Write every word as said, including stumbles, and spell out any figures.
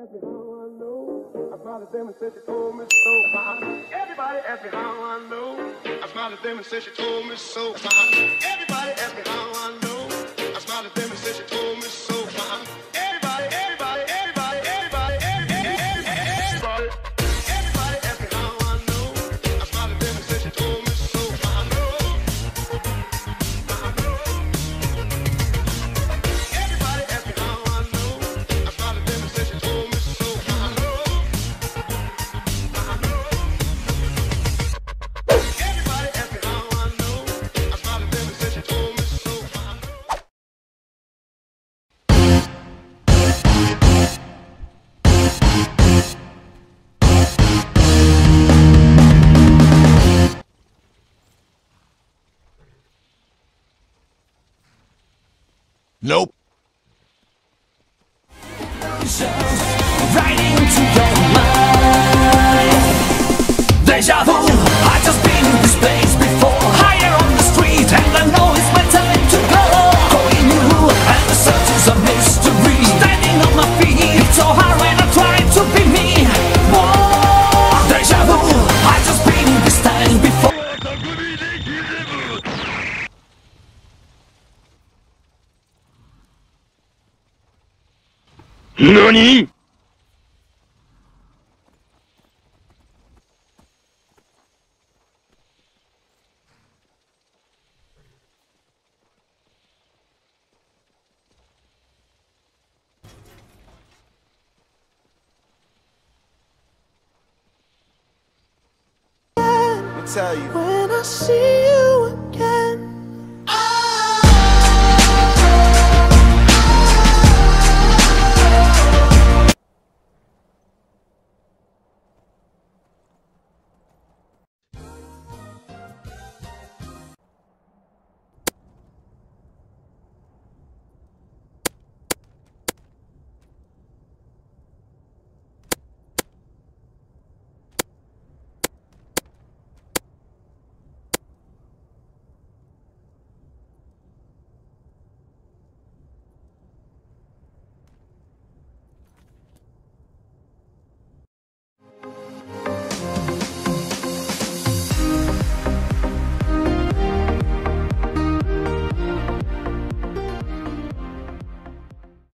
asked me how I know. I smiled at them and said she told me so. Everybody asked me how I know. I smiled at them and said she told me so. Everybody asked me how I know. I smiled at them and said she told me so. Everybody, everybody, everybody, everybody, everybody, everybody, everybody asked me how I know. I smiled at them and said she told me so. I know, I know. Everybody asked me how I know. I smiled at them and said she told me so. I know, I know. Everybody asked me how I know. I smiled at them and said she told me so. I know. Nope. Right into your mind. Deja vu, I just been in this place before. Higher on the street, and I know it's my time to go. Going new, and the search is a mystery. Standing on my feet, it's so hard when I try to be me. Whoa, deja vu, I just been in this time before. NANI?! Tell you When I see you again.